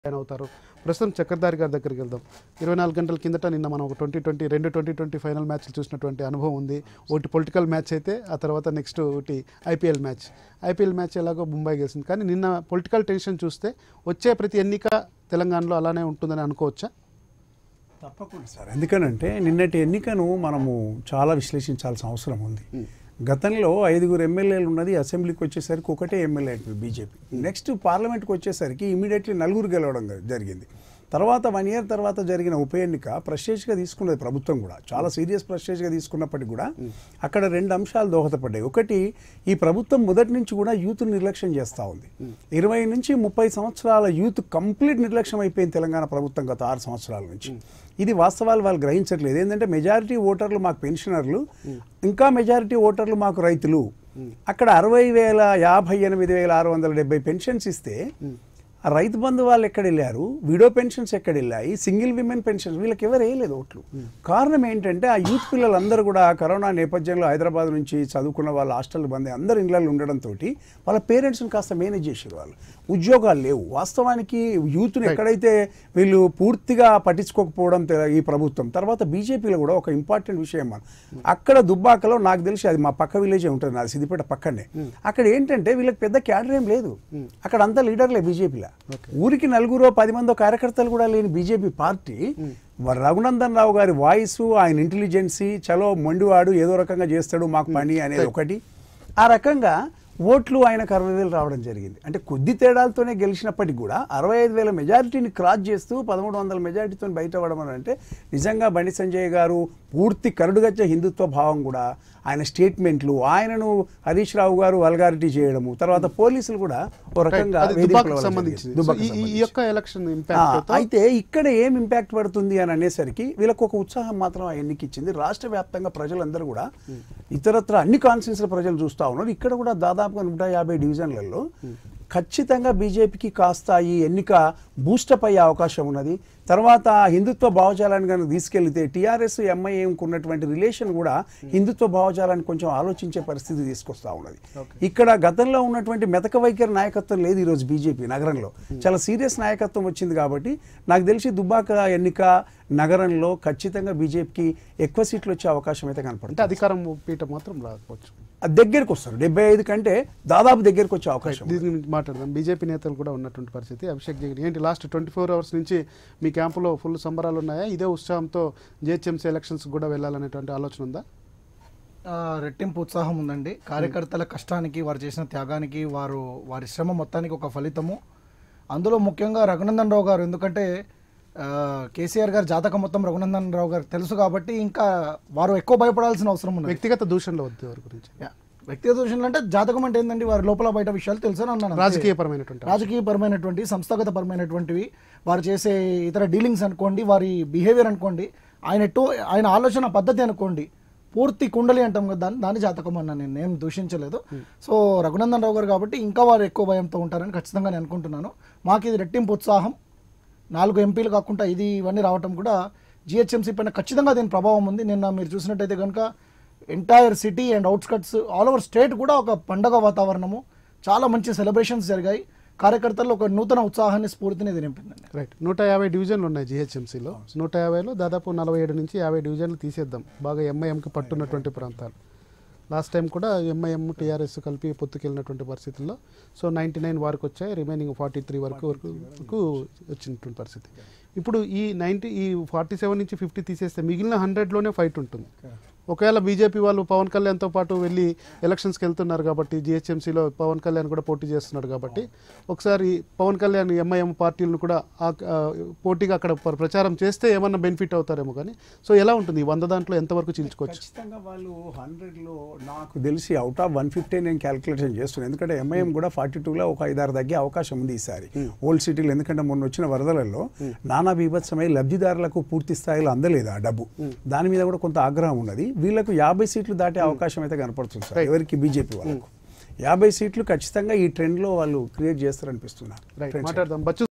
అవుతారు. ప్రస్తుతం చక్రధారి గారి దగ్గరికి వెళ్దాం. 24 గంటల కిందట నిన్న మనం ఒక 2020 ఫైనల్ మ్యాచ్లు చూసినటువంటి అనుభవం ఉంది. ఒకటి పొలిటికల్ మ్యాచ్ అయితే ఆ తర్వాత నెక్స్ట్ ఒకటి ఐపీఎల్ మ్యాచ్ ఎలాగో ముంబై గెలిచింది. కానీ నిన్న పొలిటికల్ టెన్షన్ చూస్తే వచ్చే ప్రతి ఎన్నిక తెలంగాణలో అలానే ఉంటుందని అనుకోవచ్చా? తప్పకుండా సార్. ఎందుకనంటే నిన్నటి ఎన్నికను మనము చాలా విశ్లేషించాల్సిన అవసరం ఉంది. గతంలో 5 ఎమ్మెల్యేలు ఉన్నది, అసెంబ్లీకి వచ్చేసరికి ఒకటే ఎమ్మెల్యే బీజేపీ. నెక్స్ట్ పార్లమెంట్కి వచ్చేసరికి ఇమీడియట్లీ 4 గెలవడం జరిగింది. తర్వాత 1 ఇయర్ తర్వాత జరిగిన ఉప ఎన్నిక ప్రెస్టేజ్గా తీసుకున్నది ప్రభుత్వం కూడా, చాలా సీరియస్ ప్రెస్టేజ్గా తీసుకున్నప్పటికీ కూడా అక్కడ 2 అంశాలు దోహదపడ్డాయి. ఒకటి, ఈ ప్రభుత్వం మొదటి నుంచి కూడా యూత్ నిర్లక్ష్యం చేస్తూ ఉంది. 20 నుంచి 30 సంవత్సరాల యూత్ కంప్లీట్ నిర్లక్ష్యం అయిపోయింది తెలంగాణ ప్రభుత్వం గత 6 సంవత్సరాల నుంచి. ఇది వాస్తవాలు వాళ్ళు గ్రహించట్లేదు. ఏంటంటే మెజారిటీ ఓటర్లు మాకు పెన్షనర్లు, ఇంకా మెజారిటీ ఓటర్లు మాకు రైతులు. అక్కడ 60,58,670 పెన్షన్స్ ఇస్తే ఆ రైతు బంధు వాళ్ళు ఎక్కడ వెళ్ళారు, విడో పెన్షన్స్ ఎక్కడ వెళ్ళాయి, సింగిల్ విమెన్ పెన్షన్స్ వీళ్ళకి ఎవరు వేయలేదు ఓట్లు. కారణం ఏంటంటే ఆ యూత్ పిల్లలందరూ కూడా కరోనా నేపథ్యంలో హైదరాబాద్ నుంచి చదువుకున్న వాళ్ళ హాస్టల్ బంద్ అందరు ఇళ్ళల్లో ఉండడంతో వాళ్ళ పేరెంట్స్ని కాస్త మేనేజ్ చేసారు. వాళ్ళు ఉద్యోగాలు లేవు. వాస్తవానికి యూత్ని ఎక్కడైతే వీళ్ళు పూర్తిగా పట్టించుకోకపోవడం ఈ ప్రభుత్వం. తర్వాత బీజేపీలో కూడా ఒక ఇంపార్టెంట్ విషయం, అక్కడ దుబ్బాకలో నాకు తెలిసి అది మా పక్క విలేజే ఉంటుంది, నాది సిద్దిపేట పక్కనే. అక్కడ ఏంటంటే వీళ్ళకి పెద్ద క్యాడర్ ఏం లేదు, అక్కడ అంతా లీడర్లే బీజేపీలో. ఊరికి 4-10 మంది కార్యకర్తలు కూడా లేని బీజేపీ పార్టీ రఘునందన్ రావు గారి వాయిస్, ఆయన ఇంటెలిజెన్సీ, చలో మొండివాడు ఏదో రకంగా చేస్తాడు మాకు పని అనేది ఒకటి. ఆ రకంగా ఓట్లు ఆయనకు 60,000 రావడం జరిగింది. అంటే కొద్ది తేడాలతోనే గెలిచినప్పటికీ కూడా 65,000 మెజారిటీని క్రాస్ చేస్తూ 1,300 మెజారిటీతో బయట పడడం అంటే నిజంగా బండి సంజయ్ గారు పూర్తి కరుడుగచ్చే హిందుత్వ భావం కూడా, ఆయన స్టేట్మెంట్లు, ఆయనను హరీష్ రావు గారు వల్గారిటీ చేయడము, తర్వాత పోలీసులు కూడా ఒక రకంగా అయితే ఇక్కడ ఏం ఇంపాక్ట్ పడుతుంది అని అనేసరికి వీళ్ళకు ఒక ఉత్సాహం మాత్రం ఆ ఎన్నికిచ్చింది. రాష్ట్ర వ్యాప్తంగా ప్రజలందరూ కూడా ఇతరత్ర అన్ని కాన్స్టిట్యూన్సీల ప్రజలు చూస్తూ ఉన్నారు. ఇక్కడ కూడా దాదాపుగా 150 డివిజన్లలో ఖచ్చితంగా బీజేపీకి కాస్త ఈ ఎన్నిక బూస్టప్ అయ్యే అవకాశం ఉన్నది. తర్వాత హిందుత్వ భావజాలాన్ని కనుక తీసుకెళ్తే టీఆర్ఎస్ ఎంఐఎంకు ఉన్నటువంటి రిలేషన్ కూడా హిందుత్వ భావజాలాన్ని కొంచెం ఆలోచించే పరిస్థితి తీసుకొస్తా ఉన్నది. ఇక్కడ గతంలో ఉన్నటువంటి మెతక వైఖరి నాయకత్వం లేదు ఈరోజు బీజేపీ నగరంలో, చాలా సీరియస్ నాయకత్వం వచ్చింది. కాబట్టి నాకు తెలిసి దుబ్బాక ఎన్నిక నగరంలో ఖచ్చితంగా బీజేపీకి ఎక్కువ సీట్లు వచ్చే అవకాశం అయితే కనపడుతుంది. అధికారం పీఠ మాత్రం రాకపోవచ్చు, దగ్గరకు వస్తారు. 75 కంటే దాదాపు దగ్గరకు వచ్చే అవకాశం. దీని గురించి మాట్లాడదాం. బీజేపీ నేతలు కూడా ఉన్నటువంటి పరిస్థితి. అభిషేక్ జగన్ ఏంటి లాస్ట్ 24 అవర్స్ నుంచి మీ క్యాంపులో ఫుల్ సంబరాలు ఉన్నాయా? ఇదే ఉత్సాహంతో GHMC ఎలక్షన్స్ కూడా వెళ్ళాలనేటువంటి ఆలోచన ఉందా? రెట్టింపు ఉత్సాహం ఉందండి. కార్యకర్తల కష్టానికి, వారు చేసిన త్యాగానికి, వారి శ్రమ మొత్తానికి ఒక ఫలితము. అందులో ముఖ్యంగా రఘునందన్ రావు గారు, ఎందుకంటే కేసీఆర్ గారు జాతకం మొత్తం రఘునందన్ రావు గారికి తెలుసు కాబట్టి ఇంకా వారు ఎక్కువ భయపడాల్సిన అవసరం ఉంది. వ్యక్తిగత దూషణలో వద్దు వారి గురించి. వ్యక్తిగత దూషణలు అంటే జాతకం అంటే ఏంటంటే వారి లోపల బయట విషయాలు తెలుసు అని అన్నాను. రాజకీయపరమైనటువంటి సంస్థాగతపరమైనటువంటి వారు చేసే ఇతర డీలింగ్స్ అనుకోండి, వారి బిహేవియర్ అనుకోండి, ఆయన ఆలోచన పద్ధతి అనుకోండి, పూర్తి కుండలి అంటాం కదా, దాని జాతకం అన్నా నేను ఏం దూషించలేదు. సో రఘునందన్ రావు గారు కాబట్టి ఇంకా వారు ఎక్కువ భయంతో ఉంటారని ఖచ్చితంగా నేను అనుకుంటున్నాను. మాకు ఇది రెట్టింపు ఉత్సాహం. 4 ఎంపీలు కాకుండా ఇవన్నీ రావటం కూడా GHMC పైన ఖచ్చితంగా దీని ప్రభావం ఉంది. నిన్న మీరు చూసినట్టయితే కనుక entire city and outskirts all over state కూడా ఒక పండగ వాతావరణము, చాలా మంచి సెలబ్రేషన్స్ జరిగాయి. కార్యకర్తల్లో ఒక నూతన ఉత్సాహాన్ని, స్ఫూర్తిని నింపిందండి. రైట్. 150 డివిజన్లు ఉన్నాయి GHMCలో. 150లో దాదాపు 47 నుంచి 50 డివిజన్లు తీసేద్దాం. బాగా ఎంఐఎంకి పట్టున్నటువంటి ప్రాంతాలు. లాస్ట్ టైం కూడా ఎంఐఎం TRS కలిపి పొత్తుకెళ్ళినటువంటి పరిస్థితుల్లో 99 వరకు వచ్చాయి, రిమైనింగ్ 43 వరకు వచ్చినటువంటి పరిస్థితి. ఇప్పుడు ఈ 47 నుంచి 50 తీసేస్తే మిగిలిన 100లోనే ఫైట్ ఉంటుంది. ఒకవేళ బీజేపీ వాళ్ళు పవన్ కళ్యాణ్తో పాటు వెళ్ళి ఎలక్షన్స్కి వెళ్తున్నారు కాబట్టి, GHMCలో పవన్ కళ్యాణ్ కూడా పోటీ చేస్తున్నాడు కాబట్టి, ఒకసారి పవన్ కళ్యాణ్ ఎంఐఎం పార్టీలను కూడా పోటీగా అక్కడ ప్రచారం చేస్తే ఏమన్నా బెనిఫిట్ అవుతారేమో. కానీ సో ఎలా ఉంటుంది 100 దాంట్లో ఎంతవరకు చీల్చుకోవచ్చు? ఖచ్చితంగా వాళ్ళు 100లో నాకు తెలిసి అవుట్ ఆఫ్ 150 నేను క్యాలిక్యులేషన్ చేస్తున్నాను. ఎందుకంటే ఎంఐఎం కూడా 42లో ఒక 5-6 తగ్గే అవకాశం ఉంది ఈసారి ఓల్డ్ సిటీలో. ఎందుకంటే మొన్న వచ్చిన వరదలలో నానా బీభత్సమై లబ్ధిదారులకు పూర్తి స్థాయిలో అందలేదు ఆ డబ్బు. దాని మీద కూడా కొంత ఆగ్రహం ఉన్నది. వీళ్ళకు 50 సీట్లు దాటే అవకాశం అయితే కనపడుతుంది సార్. ఎవరికి? బీజేపీ వాళ్ళకు 50 సీట్లు ఖచ్చితంగా ఈ ట్రెండ్లో వాళ్ళు క్రియేట్ చేస్తారనిపిస్తున్నారు. మాట్లాడదాం.